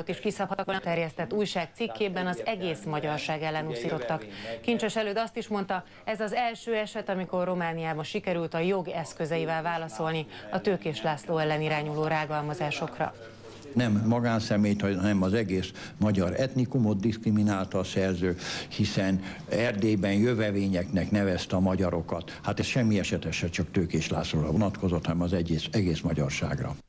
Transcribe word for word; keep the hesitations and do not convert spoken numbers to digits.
is kiszabhattak volna, terjesztett újság cikkében az egész magyarság ellen uszítottak. Kincses Előd azt is mondta, ez az első eset, amikor Romániában sikerült a jog eszközeivel válaszolni a Tőkés László ellen irányuló rágalmazásokra. Nem magánszemélyt, hanem az egész magyar etnikumot diszkriminálta a szerző, hiszen Erdélyben jövevényeknek nevezte a magyarokat. Hát ez semmi esetesen csak Tőkés Lászlóra vonatkozott, hanem az egész, egész magyarságra.